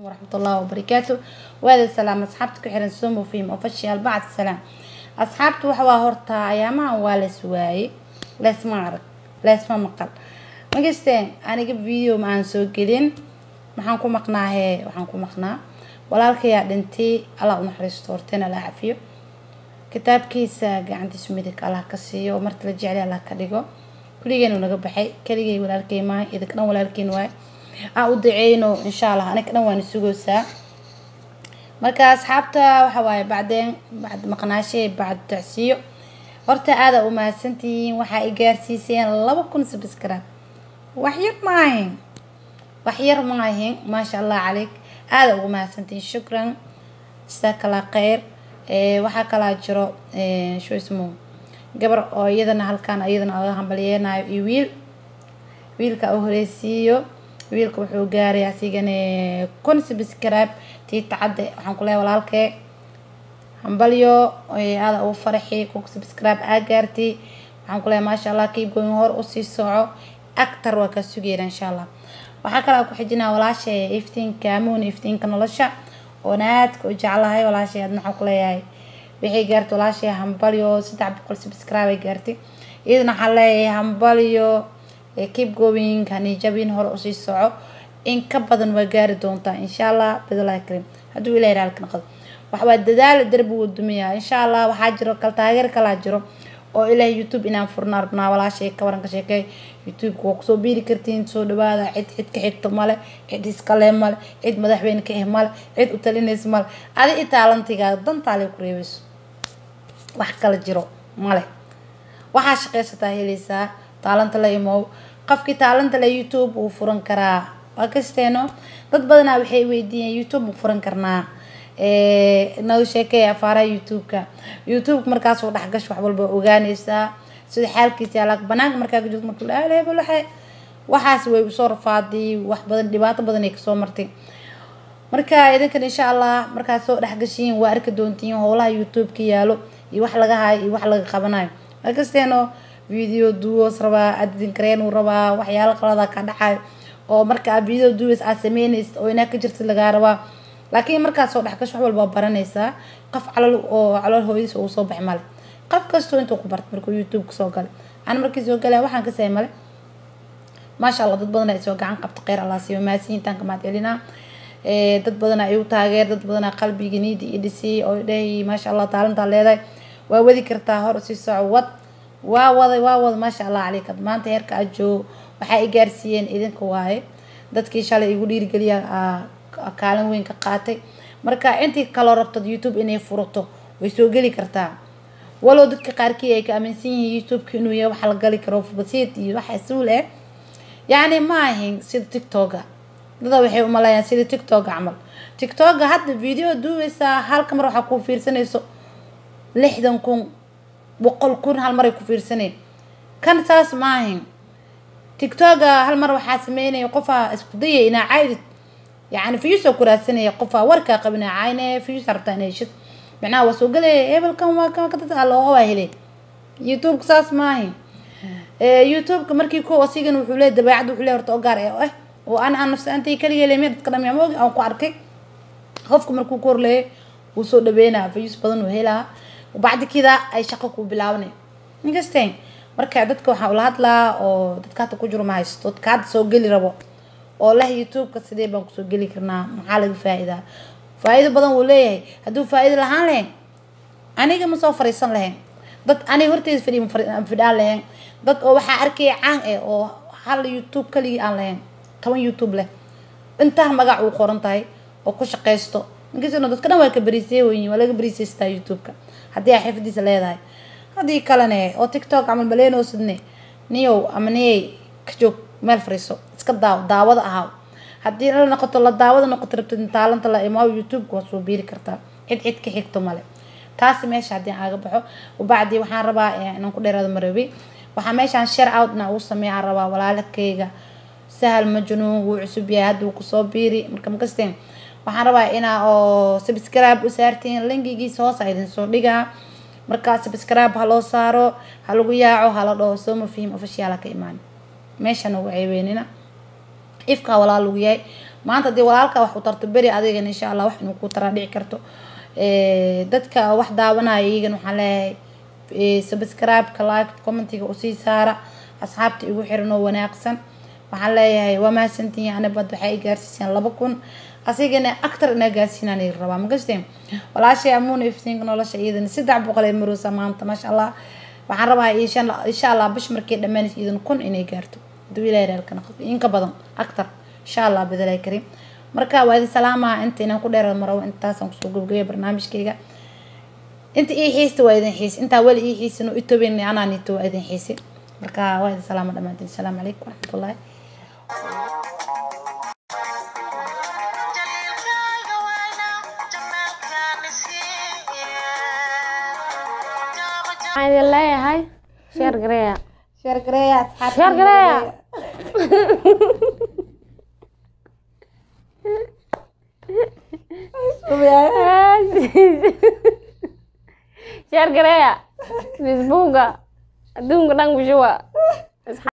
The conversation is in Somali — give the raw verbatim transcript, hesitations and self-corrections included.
ورحمة الله وبركاته. وهذا السلام أصحابتك حرن سومو فيهم أفشيال بعد السلام أصحابته وحوا هورتا أياما ولا سواي لا اسمع لا اسمع مقال مجستين أنا جب فيديو مع سوقين محنكم مقنعه وحنكم مقنع ولا الكيا دنتي الله نحرس تورتنا لا عفيو كتاب كيس عندي سميتك الله كسيه ومرت لجعلي الله كديجو كل جينا ونجب حي كل جي ولا الكي ما إذا كنا ولا الكي نواي أعود عينه إن شاء الله أنا كنا وين السوق ساعة marka asxaabta waxa waaye baadeen baad maqnaashay baad tacsiyo horta aad u maasantiin waxa ay gaarsiiseen laba kun subscribe wax yar ma ahayn wax yar ma ahayn ma sha Allah عليك aad ugu maasantiin shukran sakala khayr ee waxa kala jiro ee soo ismo gabar oo iyadana halkaan iyadana aga hambaliyeenayo iyo wiil wiilka oo horeysiyo wiilka wuxuu gaaray asigana kun subscribe tii tacade waxaan ku leeyahay walaalkay hambalyo ee aad u farxi ku subscribe aa gaartay waxaan ku leeyahay ma sha Allah keep going hor u sii soco aktar waa ka sugeeyay insha Allah waxa kale ku xijinaa walaashay iftiinka amoon iftiinka nolosha oo naadka u jeclahay walaashay aad maxaa ku leeyahay wixii gaartay walaashay hambalyo saddex boqol subscribe ay gaartay idina xalay hambalyo keep going kan jabin hor u sii soco in ka badan waa gaari doonta insha Allah bidalaa karim haduu ilaahay halkan qad waxa waa dadaal darbi uu dumiyaa insha Allah waxa jiro kal taageer kala jiro oo ilaahay YouTube inaan furno arbnaa walaashay ka waran ka sheekay YouTube ko soo biiri kartiin soo dhawaada cid cid ka xigto male cid iska leen male cid madaxweyne ka ah male cid u talinaysa male adi taalantiga dantaale ku reebayso wax kala jiro male waxa shaqeysata helaysa taalanta la imo qofkii taalanta la YouTube uu furan karaa wakasteeno dad badan waxay weydiiyeen YouTube furan karnaa ee noo sheekay afaara YouTube-ka YouTube markaas uu dhaxgash wax walba ogaanaysa sida xaalkiisa la banaanka markaa ka joogto markaa la leeyahay waxa waxaas way u soo rafaadii wax badan dhibaato badan ay ka soo martay marka idinka insha Allah markaa soo dhaxgashiin waa arki doontiin howlaha YouTube-ka yaalo iyo wax laga haay iyo wax laga qabanayo wakasteeno video duos raba adin kareen uu raba waxyaalo qalada ka dhacay oo marka video duos aad sameynaysid oo ina ka jirto laga rabaa laakiin marka soo dhaxgash wax walba baranaysa qof calal oo calal hooyis oo soo baxay mal qof kasto intuu ku barto markuu YouTube soo galay aan markii soo galay waxaan ka sameeyay ma sha Allah dad badan ay soo gacan qabta qeyr Allah siiyo maasiintan kama celina ee dad badan ay u taageer dad badan qalbiga niidi idisi oo dhahay ma sha Allah taalanta leedahay waa wadi kartaa hor si socod waa wada waa wada ma sha Allah عليك maanta heerka ajo waxa ay gaarsiiyeen idinka waaye dadkii shalay igu dhiiri galiya kaalin weyn ka qaatay marka intii kala rabto YouTube inay furato way soo gali kartaa walow dadka qaarkii ay ka aaminsan yihiin YouTube inuu yahay wax la gali karo basiid iyo wax isuul ah yaani ma ahin sida TikTok dad waxay u maleeyaan sida TikTok camal TikTok hadda video duwaysa hal kamar waxa ku fiirsanayso lixdan kun boqol kun hal mar ay ku fiirsanay kan saas ma ahin TikTok hal mar waxa sameeyay qofa isku dayay ina caydid يعني فيوسو كراسني قفا وركا قبنا عينه فيوس ربطاني شد معناه وسو قال ايبل كان كان كدت الله هو هلي يوتيوب قصاص ماهي يوتيوب كمركي كو وسيغن وحو ليه دباعد وحو ليه horta ogaar eh oo aan aan nafsi antii kaliya leemeed qadam yamoog aan ku arkay qofku markuu koor leey uu soo dhabeena fiyus badan oo helaa baad kida ay shaqo ku bilaabnay ninkasteen marka dadka waxa ula hadlaa oo dadka ku jiro ma haysto dadka soo gali rabo oo la YouTube-ka sidee baan ku soo gali karnaa maxaa laga faa'iidaa faa'iido badan uu leeyahay haduu faa'iido lahaan leen aniga ma soo fariisan lahayn dad aniga horteed fadhiin fadhiyaan lahayn dad oo waxa arkay caan ee oo hal YouTube kaliya aan lahayn toban YouTube leh inta magac uu qoran tahay oo ku shaqeysto ninkiisna dadka dhan waa ka bariisay weyn waa laga bariisaysta YouTube-ka hadii ay xifdiisa leedahay hadii kalena oo TikTok amal baleeno sidne niyo amnay ka joog meel fariiso iska daaw daawada ahaa hadii la noqoto la daawada noqoto rabtid taalanta la imaa YouTube ku soo biiri kartaa cid cid ka xigto male taas meesha hadii aaga baxo oo baadii waxaan rabaa inaan ku dheeraado marabi waxa meeshan share out na uu sameeyay rabaa walaalkayga sahal majnuun uu cusub yahay haduu ku soo biiri marka makasteen waxaan rabaa inaa oo subscribe u saartiin linkigiisa hoos idin soo dhigaa marka subscribe ha loo saaro ha lagu yaaco ha la dhaho soo ma fihim official ka imaan meeshan ugu ceebeynina ifka walaal ugu yahay maanta dii walaalka wax u tarto beri adigana insha Allah wax inuu ku tara dhici karto ee dadka wax daawanaya iyagana waxaan leeyahay subscribe ka like commentiga u sii saara asxaabta igu xiran oo wanaagsan waxaan leeyahay waa mahadsantihiin ana bad waxay gaarsiiseen laba kun asigana actor ina gaarsiinaan ay rabaa ma gasteen walaashay amuun iftiin nolosha iyadana saddex boqol ee maruusa maanta ma sha Allah waxaan rabaa insha Allah bish markii dhamaan iyadana kun inay gaarto duu ilaahay halkan in ka badan actor insha Allah badalay karim marka waa idin salaamaha inta inaan ku dheeraad maro intaasan ku soo gabagabay barnaamijkayga inta ii xiista waa idin xiis inta wali ii xiisano itoobeyn anaa nito waa idin xiisi marka waa idin salaamo dhamaantiin assalaamu calaykum waraxmatullaahi عادي الله هاي شير قرية شير قرية أصحاب شير قرية شير قرية فيسبوك دون قدام بشوا